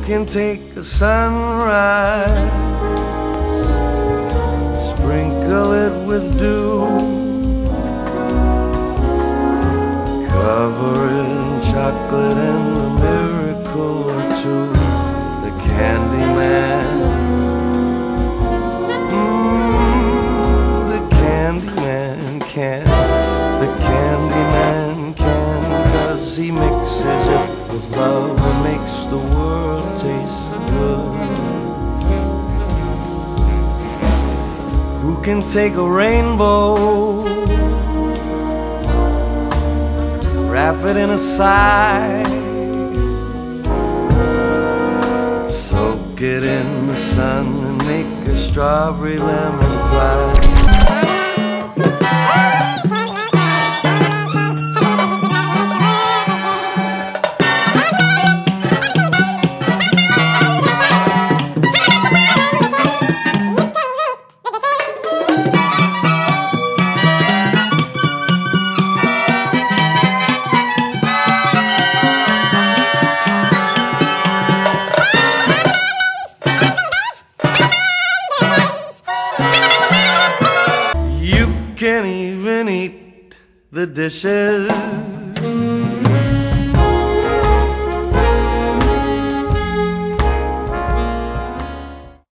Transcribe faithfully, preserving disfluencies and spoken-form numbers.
can take a sunrise, sprinkle it with dew, cover it in chocolate and a miracle or two. The Candyman, mm, the Candyman can, the Candyman can, 'cause he mixes it with love and makes the world taste good. Who can take a rainbow, wrap it in a sigh, soak it in the sun and make a strawberry lemon pie? Can't even eat the dishes.